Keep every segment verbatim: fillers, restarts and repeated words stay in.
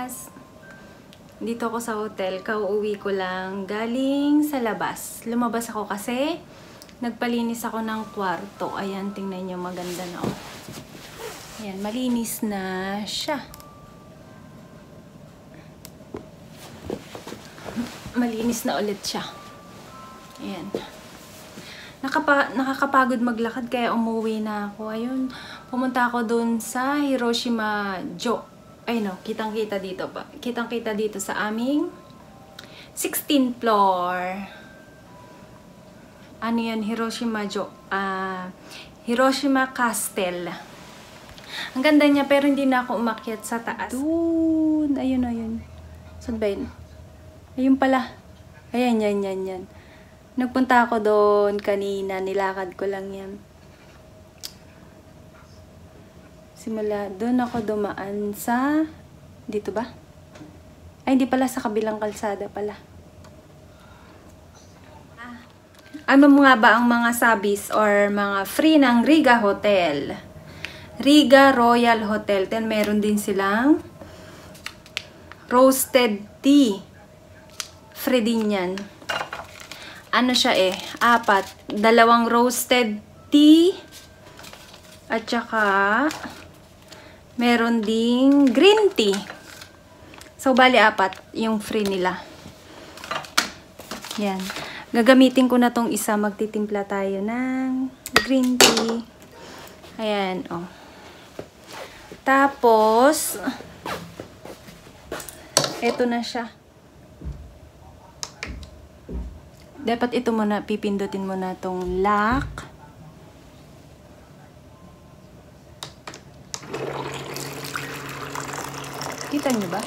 guys! Dito ako sa hotel. Kauuwi ko lang galing sa labas. Lumabas ako kasi nagpalinis ako ng kwarto. Ayan, tingnan nyo, maganda na oh. Ayan, malinis na siya. Malinis na ulit siya. Ayan. Nakapa nakakapagod maglakad kaya umuwi na ako. Ayun, pumunta ako doon sa Hiroshima Jo. Ay no, kitang-kita dito pa. Kitang-kita dito sa aming sixteenth floor. Ano yan? Hiroshima Jo. Uh, Hiroshima Castle. Ang ganda niya pero hindi na ako umakyat sa taas. Doon. Ayun, ayun. Saan ba yun? Ayun pala. Ayan, yan, yan, yan. Nagpunta ako doon kanina. Nilakad ko lang yan. Simula doon ako dumaan sa... Dito ba? Ay, hindi pala. Sa kabilang kalsada pala. Ah. Ano nga ba ang mga sabis or mga free ng Riga Hotel? Riga Royal Hotel. Then meron din silang roasted tea. Free din yan. Ano siya eh, apat. Dalawang roasted tea. At saka, meron ding green tea. So, bali apat yung free nila. Yan. Gagamitin ko na tong isa. Magtitimpla tayo ng green tea. Ayan, oh. Tapos, eto na siya. Dapat ito muna, pipindutin mo na tong lock. Kita niyo ba?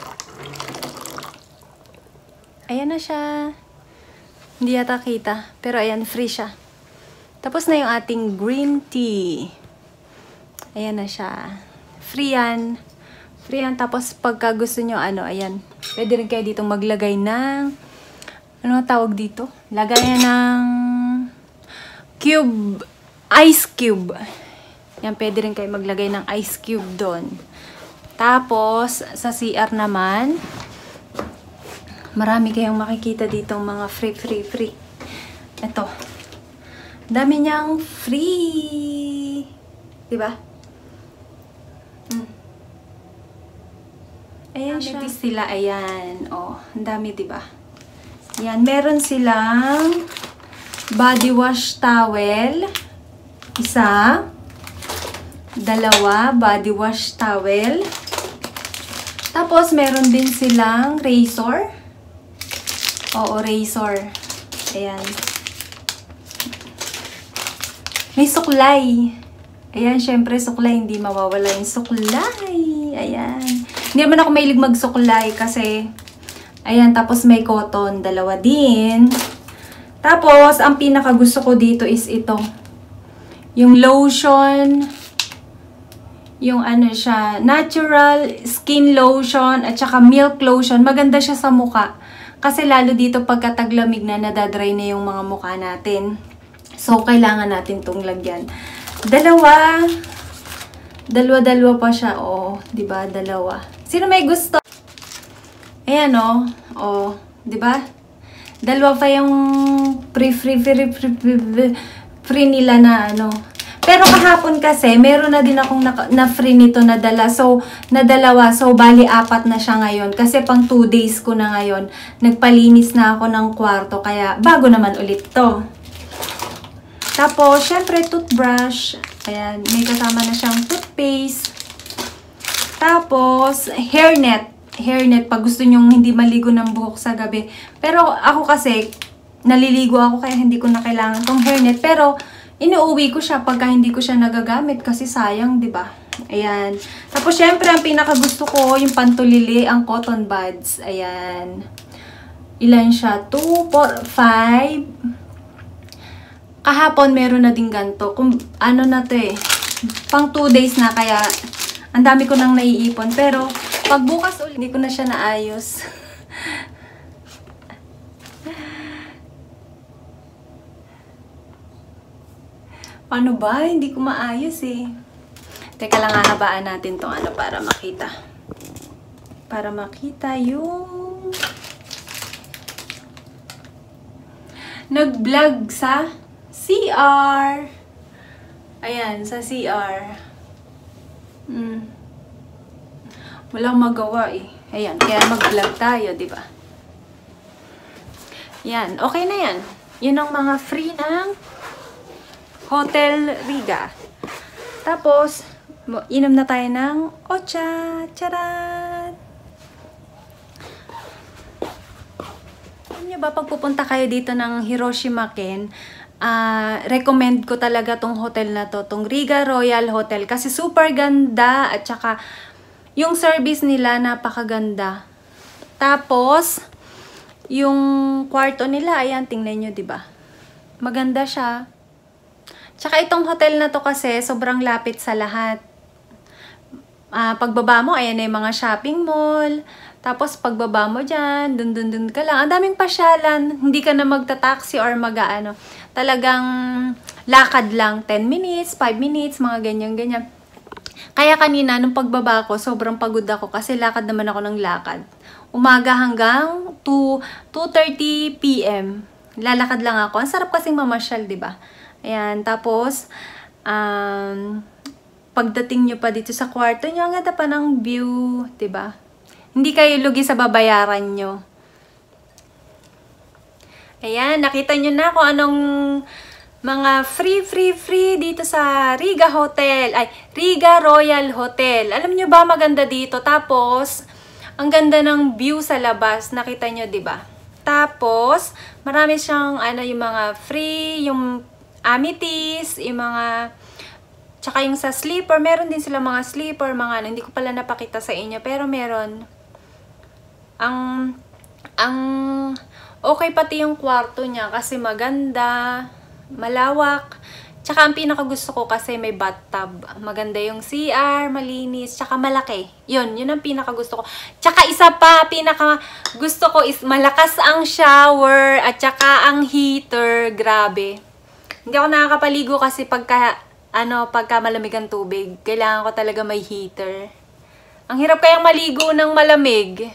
Ayan na siya. Hindi yata kita. Pero ayan, free siya. Tapos na yung ating green tea. Ayan na siya. Free yan. Free yan. Tapos pagka gusto nyo, ano, ayan. Pwede rin kayo ditong maglagay ng... Ano tawag dito? Lagayan ng cube, ice cube. Yan, pwede rin kayo maglagay ng ice cube doon. Tapos, sa C R naman, marami kayong makikita dito mga free, free, free. Ito. Dami niyang free. Diba? Hmm. Ayan siya. Sila, ayan. Oh, ang dami, diba? Yan, meron silang body wash towel. Isa. Dalawa, body wash towel. Tapos, meron din silang razor. Oo, razor. Ayan. May suklay. Ayan, syempre, suklay. Hindi mawawala yung suklay. Ayan. Hindi naman ako mahilig magsuklay kasi... Ayan, tapos may cotton, dalawa din. Tapos, ang pinaka gusto ko dito is ito. Yung lotion, yung ano siya, natural skin lotion, at saka milk lotion. Maganda siya sa muka. Kasi lalo dito pagkataglamig na, nadadry na yung mga mukha natin. So, kailangan natin itong lagyan. Dalawa. Dalawa-dalawa pa siya. Oo, diba? Dalawa. Sino may gusto? Ayan o. O, diba? Dalawa pa yung free, free, free, free, free, free nila na ano. Pero kahapon kasi, meron na din akong na, na free nito na dala. So, na dalawa. So, bali apat na siya ngayon. Kasi pang two days ko na ngayon. Nagpalinis na ako ng kwarto. Kaya, bago naman ulit to. Tapos, syempre, toothbrush. Ayan, may kasama na siyang toothpaste. Tapos, hairnet. Hairnet pag gusto nyong hindi maligo ng buhok sa gabi. Pero ako kasi, naliligo ako kaya hindi ko na kailangan tong hairnet. Pero, inuuwi ko siya pagka hindi ko siya nagagamit kasi sayang, di ba? Ayan. Tapos, syempre, ang pinaka gusto ko, yung pantulili, ang cotton buds. Ayan. Ilan siya? two, four, five. Kahapon, meron na din ganito. Kung ano na to eh. Pang two days na kaya, ang dami ko nang naiipon. Pero, pagbukas ulit, hindi ko na siya naayos. Paano ba? Hindi ko maayos eh. Teka lang, hahabaan natin tong ano para makita. para makita yung nag-vlog sa C R. Ayan, sa C R. Hmm. Walang magawa eh. Ayan, kaya mag-vlog tayo, di ba? Yan, okay na yan. Yun ang mga free ng Hotel Riga. Tapos, inom na tayo ng Ocha. Charan! Alam nyo ba, pag pupunta kayo dito ng Hiroshima-ken, uh, recommend ko talaga tong hotel na to, tong Riga Royal Hotel. Kasi super ganda at saka yung service nila napakaganda. Tapos, yung kwarto nila, ayan, tingnan nyo, diba? Maganda siya. Tsaka itong hotel na to kasi, sobrang lapit sa lahat. Uh, pagbaba mo, ayan na yung mga shopping mall. Tapos, pagbaba mo dyan, dun dun dun ka lang. Ang daming pasyalan. Hindi ka na magta-taxi or mag-ano. Talagang lakad lang. ten minutes, five minutes, mga ganyan-ganyan. Kaya kanina, nung pagbaba ko, sobrang pagod ako kasi lakad naman ako ng lakad. Umaga hanggang two thirty p m Lalakad lang ako. Ang sarap kasing mamasyal, diba? Ayan, tapos, um, pagdating nyo pa dito sa kwarto nyo, ang ganda pa ng view, diba? Hindi kayo lugi sa babayaran nyo. Ayan, nakita nyo na kung anong mga free, free, free dito sa Riga Hotel. Ay, Riga Royal Hotel. Alam nyo ba, maganda dito. Tapos, ang ganda ng view sa labas. Nakita nyo, diba? Tapos, marami siyang, ano, yung mga free, yung amenities, yung mga, tsaka yung sa sleeper. Meron din sila mga sleeper, mga, ano, hindi ko pala napakita sa inyo. Pero meron. Ang, ang, okay pati yung kwarto niya kasi maganda. Malawak. Tsaka ang pinakagusto ko kasi may bathtub. Maganda yung C R, malinis, tsaka malaki. Yun, yun ang pinakagusto ko. Tsaka isa pa, pinaka gusto ko is malakas ang shower at tsaka ang heater. Grabe. Hindi ako nakakapaligo kasi pagka, ano, pagka malamig ang tubig, kailangan ko talaga may heater. Ang hirap kayang maligo ng malamig.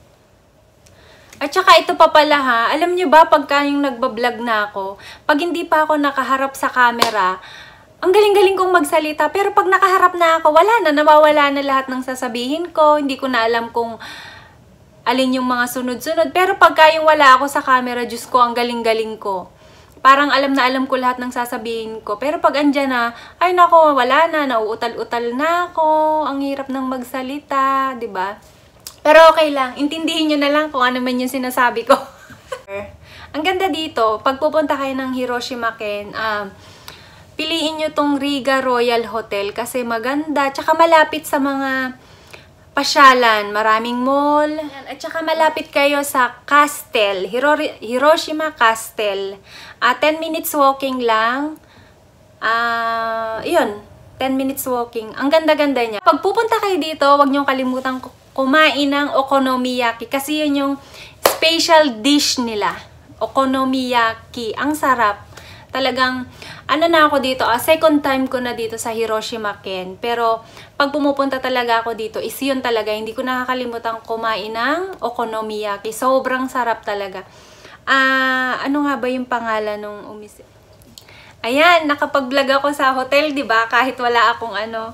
At saka ito pa pala ha, alam nyo ba pagka yung nagbablog na ako, pag hindi pa ako nakaharap sa camera, ang galing-galing kong magsalita. Pero pag nakaharap na ako, wala na, nawawala na lahat ng sasabihin ko. Hindi ko na alam kung alin yung mga sunod-sunod. Pero pagka yung wala ako sa camera, Diyos ko, ang galing-galing ko. Parang alam na alam ko lahat ng sasabihin ko. Pero pag andyan na, ay nako, wala na, nauutal-utal na ako, ang hirap ng magsalita, 'di ba? Pero okay lang, intindihin nyo na lang kung ano man yung sinasabi ko. Ang ganda dito, pag pupunta kayo ng Hiroshima-ken, um, piliin nyo tong Riga Royal Hotel kasi maganda, tsaka malapit sa mga pasyalan, maraming mall, at tsaka malapit kayo sa Castle, Hiro Hiroshima Castle. Uh, ten minutes walking lang. Uh, yun, ten minutes walking. Ang ganda-ganda niya. Pag pupunta kayo dito, huwag nyo kalimutan kumain ng okonomiyaki kasi yun yung special dish nila. Okonomiyaki. Ang sarap. Talagang, ano na ako dito, ah, second time ko na dito sa Hiroshima-ken. Pero, pag pumupunta talaga ako dito, is yun talaga. Hindi ko nakakalimutan kumain ng okonomiyaki. Sobrang sarap talaga. Ah, ano nga ba yung pangalan nung umis... Ayan, nakapag-vlog ako sa hotel, di ba? Kahit wala akong ano...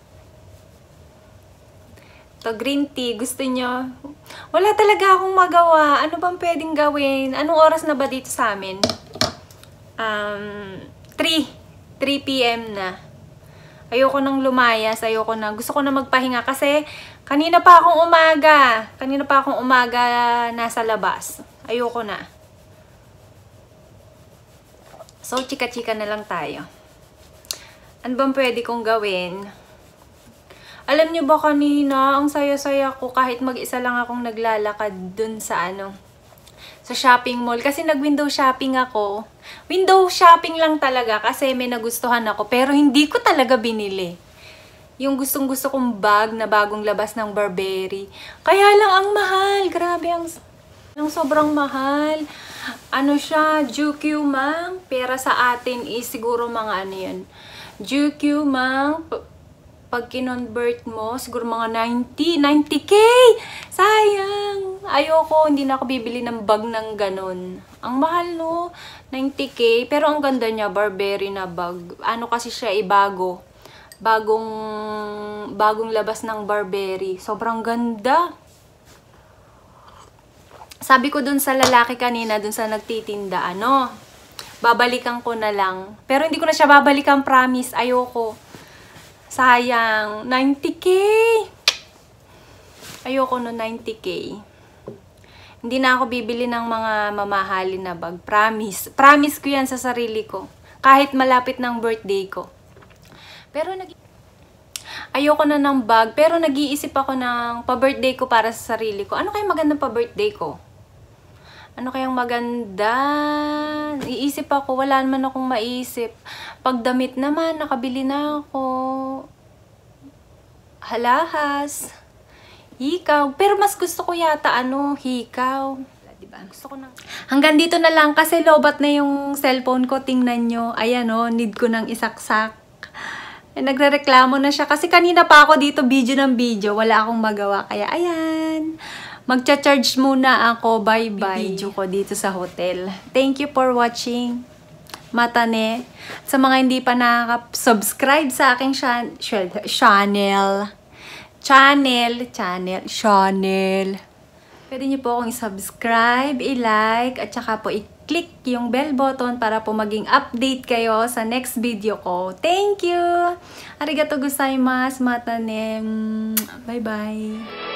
To green tea, gusto nyo? Wala talaga akong magawa. Ano bang pwedeng gawin? Anong oras na ba dito sa amin? Um, three p m na. Ayoko nang lumayas. Ayoko na. Gusto ko na magpahinga kasi kanina pa akong umaga. Kanina pa akong umaga nasa labas. Ayoko na. So, chika-chika na lang tayo. Ano bang pwede kong gawin? Alam niyo ba kanina, ang saya-saya ko kahit mag-isa lang akong naglalakad dun sa ano, sa shopping mall. Kasi nag-window shopping ako. Window shopping lang talaga kasi may nagustuhan ako. Pero hindi ko talaga binili. Yung gustong-gusto kong bag na bagong labas ng Burberry. Kaya lang ang mahal. Grabe, ang, ang sobrang mahal. Ano siya, G Q mang. Pera sa atin is siguro mga ano yan. G Q mang. Pag kinonvert mo, siguro mga ninety, ninety K! Sayang! Ayoko, hindi na ako bibili ng bag ng ganon. Ang mahal, no? ninety K. Pero ang ganda niya, Burberry na bag. Ano kasi siya, eh, bago. Bagong, bagong labas ng Burberry. Sobrang ganda. Sabi ko dun sa lalaki kanina, dun sa nagtitinda, ano, babalikan ko na lang. Pero hindi ko na siya babalikan, promise. Ayoko. Sayang. ninety K. Ayoko no ninety K. Hindi na ako bibili ng mga mamahalin na bag. Promise. Promise ko yan sa sarili ko. Kahit malapit ng birthday ko. Pero nag ayoko na ng bag. Pero nag-iisip ako ng pa-birthday ko para sa sarili ko. Ano kayang magandang pa-birthday ko? Ano kayang maganda? Iisip ako. Wala naman akong maisip. Pagdamit naman, nakabili na ako. Halahas. Hikaw. Pero mas gusto ko yata, ano, hikaw. Diba? Gusto ko ng... Hanggang dito na lang kasi lobat na yung cellphone ko. Tingnan nyo. Ayan o, need ko ng isaksak. Eh, nagre-reklamo na siya. Kasi kanina pa ako dito, video ng video. Wala akong magawa. Kaya, ayan. Magcha-charge muna ako. Bye-bye. Video ko dito sa hotel. Thank you for watching. Matane. Sa mga hindi pa nakaka-subscribe sa aking channel. Channel, channel, channel. Pwede niyo po akong i-subscribe, i-like, at saka po i-click yung bell button para po maging update kayo sa next video ko. Thank you! Arigato gozaimasu, matane. Bye-bye!